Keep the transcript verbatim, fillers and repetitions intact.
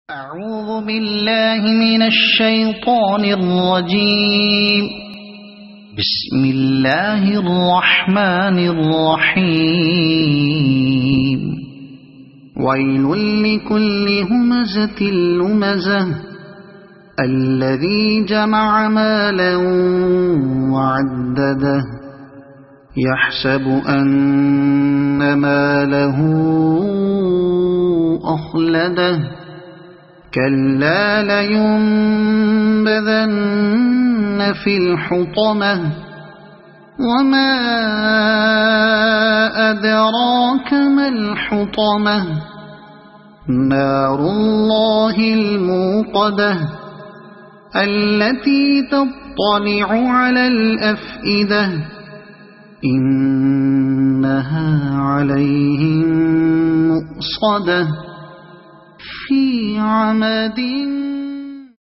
أعوذ بالله من الشيطان الرجيم. بسم الله الرحمن الرحيم. ويل لكل همزة لمزة الذي جمع مالا وعدده يحسب أن ماله أخلده كلا لينبذن في الحطمة وما أدراك ما الحطمة نار الله الموقدة التي تطلع على الأفئدة إنها عليهم مؤصدة في عمد